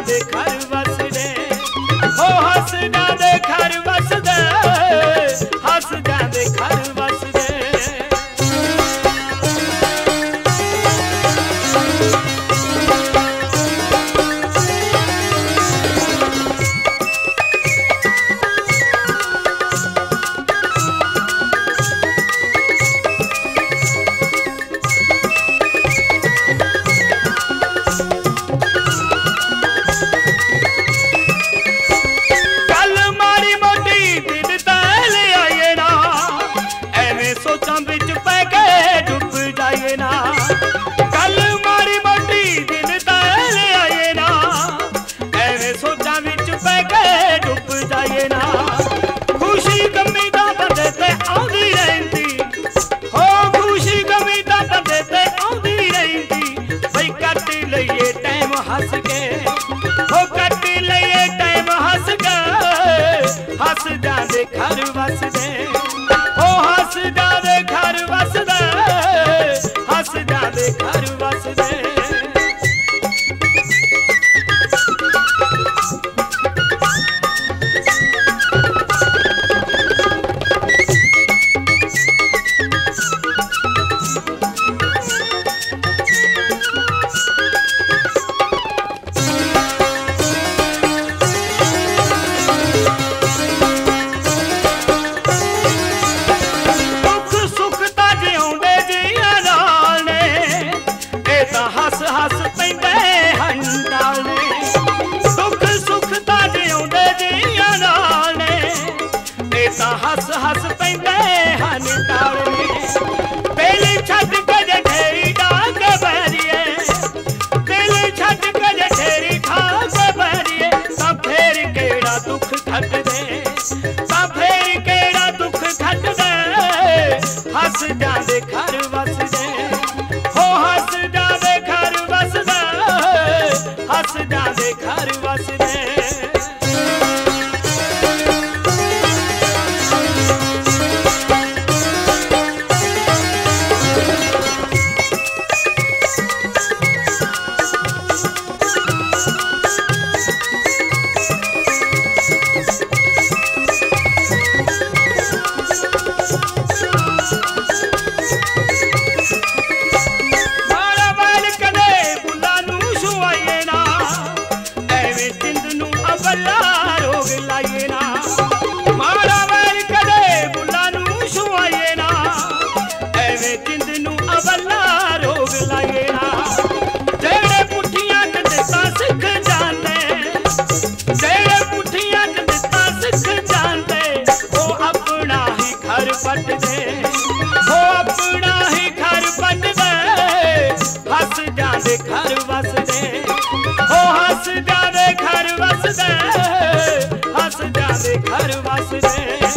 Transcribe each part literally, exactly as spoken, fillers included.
दे घर वसदे, हो हसदा दे घर वसदे, हसदा दे घर वसदे। हसदा दे घर वसदे, हो हसदा दे घर वसदे, हसदा दे घर वसदे। हस हस पैंदे हन तालने, पहले छट के ढेरी डाक बैरिए, पहले छट के ढेरी ठाक बैरिए, ता फेर केड़ा दुख खट दे, ता फेर केड़ा दुख खट दे। हसदा दे घर वसदे, हो हसदा दे घर वसदे, हसदा दे घर वसदे। पट दे, हो अपना ही घर पट दे, हसदा दे घर वसदे, हो हसदा दे घर वसदे, हसदा दे घर वसदे।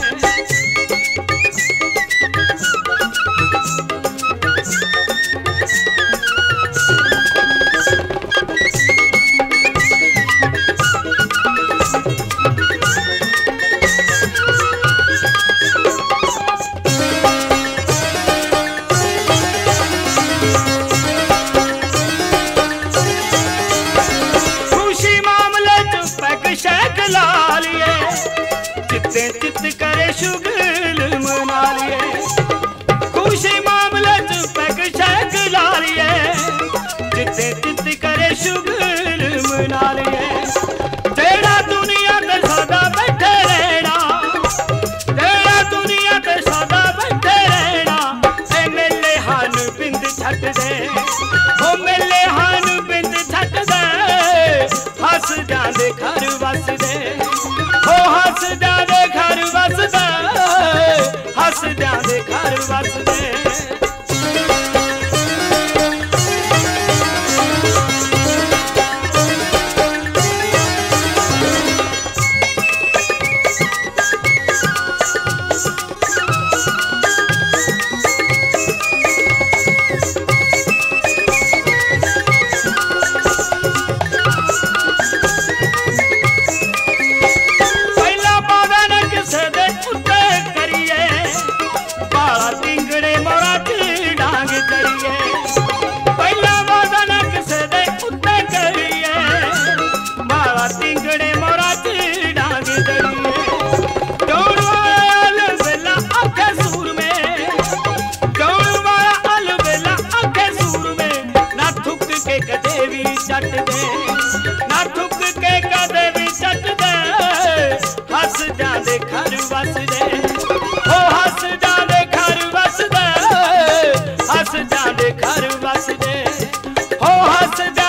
चित करे शुगल मना लिए, खुशी मामले च पैक शैक ला लिए, जिते चित करे शुगल मना लिए। तेरा दुनिया ते सदा बैठे रहना, तेरा दुनिया ते सदा बैठे रहना, ए मेले हन बिंद छट दे, ओ मेले हन बिंद छट दे। हसदा दे घर वसदे, हो हसदा दे घर वसदे, हसदा दे घर वसदे। भी चटदे, ना थुक के कदे भी चटदे, हस जांदे घर वसदे, ओ हस जांदे घर वसदे, हस जांदे घर वसदे, ओ हस